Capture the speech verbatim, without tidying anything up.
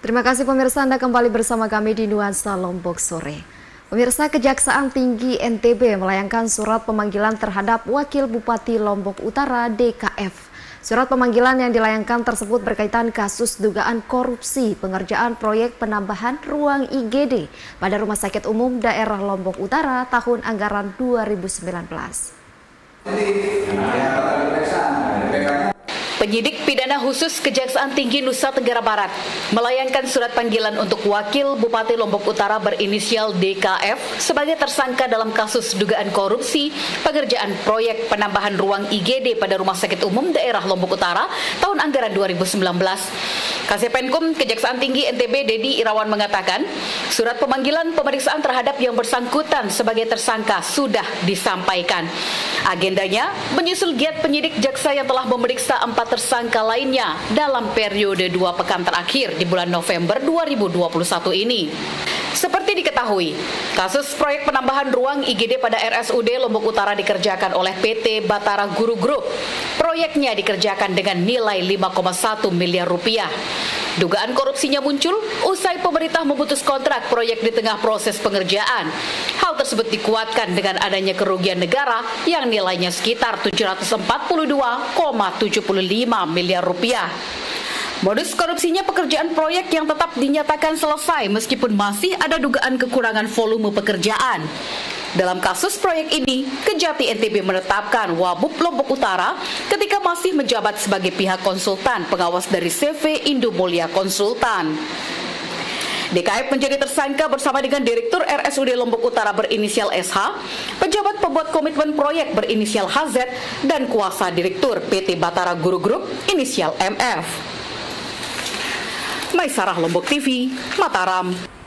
Terima kasih pemirsa, Anda kembali bersama kami di Nuansa Lombok Sore. Pemirsa, Kejaksaan Tinggi N T B melayangkan surat pemanggilan terhadap Wakil Bupati Lombok Utara D K F. Surat pemanggilan yang dilayangkan tersebut berkaitan kasus dugaan korupsi pengerjaan proyek penambahan ruang I G D pada Rumah Sakit Umum Daerah Lombok Utara tahun anggaran dua ribu sembilan belas. Penyidik pidana khusus Kejaksaan Tinggi Nusa Tenggara Barat melayangkan surat panggilan untuk Wakil Bupati Lombok Utara berinisial D K F sebagai tersangka dalam kasus dugaan korupsi pengerjaan proyek penambahan ruang I G D pada Rumah Sakit Umum Daerah Lombok Utara tahun anggaran dua ribu sembilan belas. Kasih-Penkum Kejaksaan Tinggi N T B Dedi Irawan mengatakan, surat pemanggilan pemeriksaan terhadap yang bersangkutan sebagai tersangka sudah disampaikan. Agendanya menyusul giat penyidik jaksa yang telah memeriksa empat tersangka lainnya dalam periode dua pekan terakhir di bulan November dua ribu dua puluh satu ini. Seperti diketahui, kasus proyek penambahan ruang I G D pada R S U D Lombok Utara dikerjakan oleh P T Batara Guru Group. Proyeknya dikerjakan dengan nilai lima koma satu miliar rupiah. Dugaan korupsinya muncul usai pemerintah memutus kontrak proyek di tengah proses pengerjaan. Hal tersebut dikuatkan dengan adanya kerugian negara yang nilainya sekitar tujuh ratus empat puluh dua koma tujuh lima miliar rupiah. Modus korupsinya pekerjaan proyek yang tetap dinyatakan selesai meskipun masih ada dugaan kekurangan volume pekerjaan. Dalam kasus proyek ini, Kejati N T B menetapkan Wabub Lombok Utara ketika masih menjabat sebagai pihak konsultan pengawas dari C V Indomulia Konsultan. D K F menjadi tersangka bersama dengan Direktur R S U D Lombok Utara berinisial S H, pejabat pembuat komitmen proyek berinisial H Z, dan kuasa Direktur P T Batara Guru Group inisial M F. Maisarah, Lombok T V, Mataram.